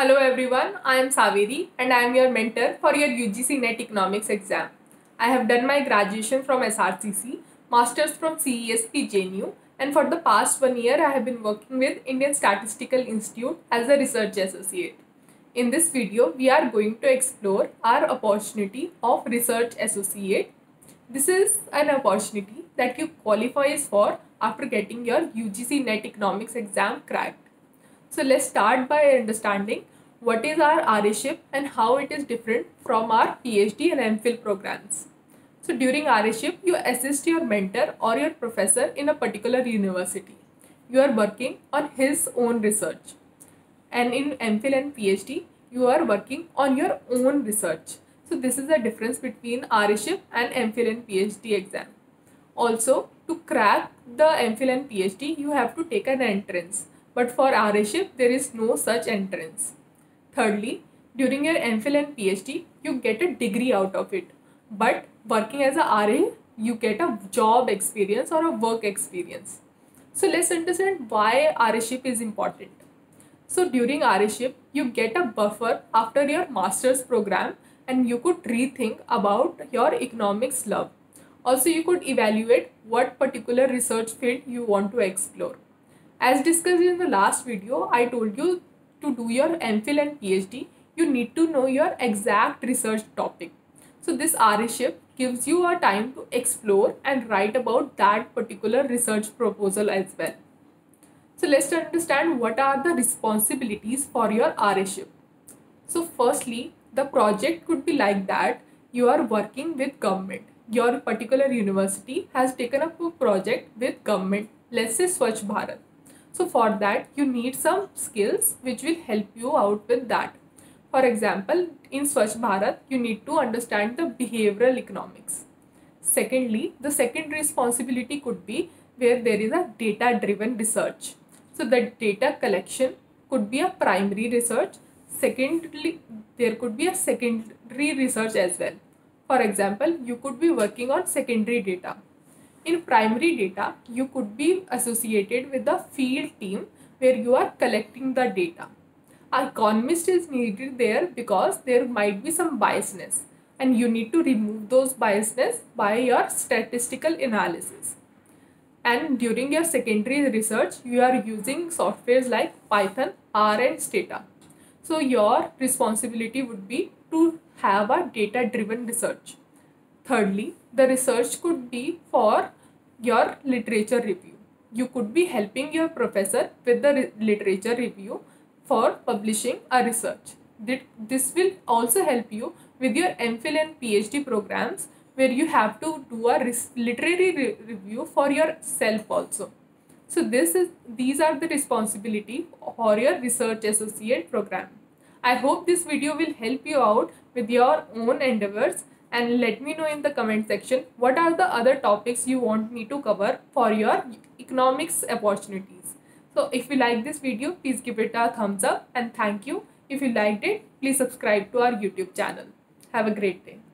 Hello everyone, I am Saveri and I am your mentor for your UGC NET Economics exam. I have done my graduation from SRCC, Masters from CESP JNU, and for the past 1 year I have been working with Indian Statistical Institute as a research associate. In this video, we are going to explore our opportunity of research associate. This is an opportunity that you qualify for after getting your UGC NET Economics exam cracked. So let's start by understanding what is our RAship and how it is different from our PhD and MPhil programs. So during RAship, you assist your mentor or your professor in a particular university. You are working on his own research. And in MPhil and PhD, you are working on your own research. So this is the difference between RAship and MPhil and PhD exam. Also, to crack the MPhil and PhD, you have to take an entrance. But for RAship, there is no such entrance. Thirdly, during your MPhil and PhD, you get a degree out of it. But working as a RA, you get a job experience or a work experience. So let's understand why RAship is important. So during RAship, you get a buffer after your master's program and you could rethink about your economics love. Also, you could evaluate what particular research field you want to explore. As discussed in the last video, I told you to do your MPhil and PhD, you need to know your exact research topic. So this RAship gives you a time to explore and write about that particular research proposal as well. So let's understand what are the responsibilities for your RAship. So firstly, the project could be like that you are working with government. Your particular university has taken up a project with government, let's say Swachh Bharat. So for that, you need some skills which will help you out with that. For example, in Swachh Bharat, you need to understand the behavioral economics. Secondly, the second responsibility could be where there is a data-driven research. So the data collection could be a primary research. Secondly, there could be a secondary research as well. For example, you could be working on secondary data. In primary data, you could be associated with the field team where you are collecting the data. An economist is needed there because there might be some biasness and you need to remove those biasness by your statistical analysis. And during your secondary research, you are using softwares like Python, R and Stata. So your responsibility would be to have a data-driven research. Thirdly, the research could be for your literature review. You could be helping your professor with the literature review for publishing a research. This will also help you with your MPhil and PhD programs where you have to do a literary review for yourself also. So these are the responsibility for your research associate program. I hope this video will help you out with your own endeavors, and let me know in the comment section what are the other topics you want me to cover for your economics opportunities. So if you like this video, please give it a thumbs up and thank you. If you liked it, please subscribe to our YouTube channel. Have a great day.